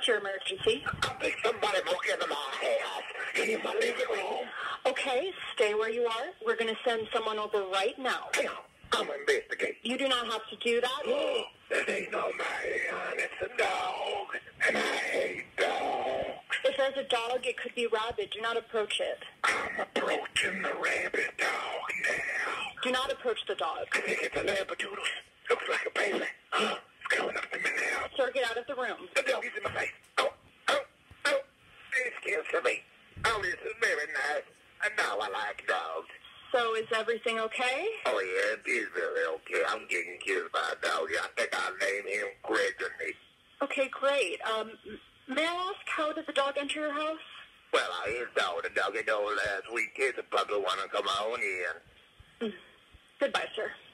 What's your emergency? I think somebody broke into my house in my living room. Okay, stay where you are. We're going to send someone over right now. Hang on, I'm investigating. You do not have to do that. Oh, that ain't no man, it's a dog, and I hate dogs. If there's a dog, it could be rabid. Do not approach it. I'm approaching the rabbit dog now. Do not approach the dog. I think it's a labradoodle. Looks like a baby. It's coming up to me now. Sir, get out of the room. The dog is in my face. Oh. It's scares me. Oh, this is very nice. And now I like dogs. So is everything okay? Oh, yeah, it is very okay. I'm getting killed by a dog. I think I'll name him Gregory. Okay, great. May I ask, how did the dog enter your house? Well, I installed the doggy door last week. It's a puppy want to come on in. Goodbye, sir.